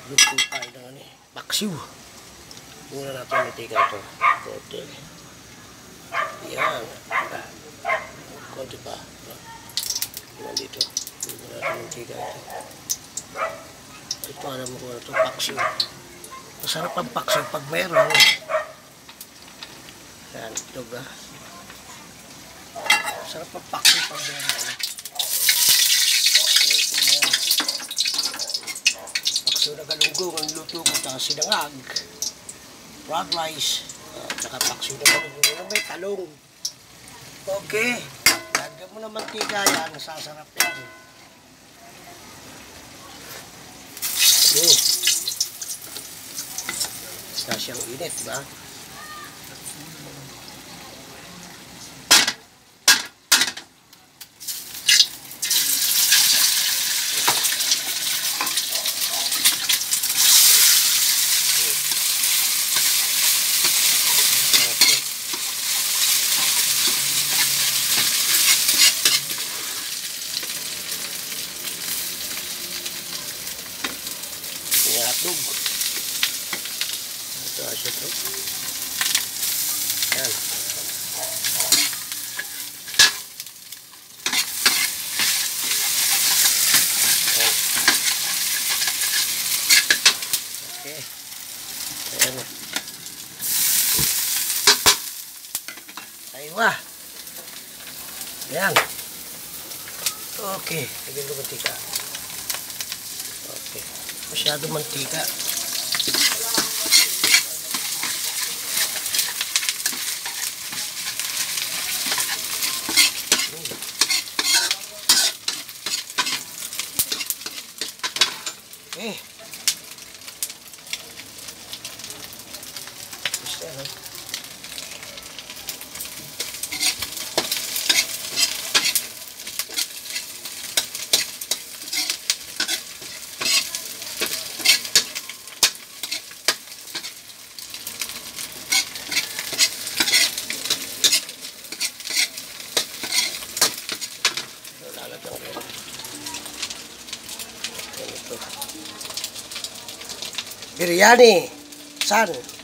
Luto tayo ng ano eh. Paksiw. Muna natin mantika ito. Konti. Yan. Konti pa. Yan dito. Muna natin mantika ito. Ito alam mo kung ano ito. Paksiw. Masarap ang paksiw pag meron. Yan. Ito ba? Masarap ang paksiw pag meron. Ito na yan. Paksiw na galunggong ang luto ko. Tsaka sinangag. Fried rice. Tsaka paksiw na galunggong. May talong. Okay. Lagyan mo ng mantika yan. Sasarap yan. Okay. Na siyang init, ba? Hotdog. Ito asya ito. Yan. Okay. Ayan. Aywa. Ayan. Okay. Lagyan ko mantika. Okay. Masyado mantika. Okay. Gusto yan, ha? Biryani, san?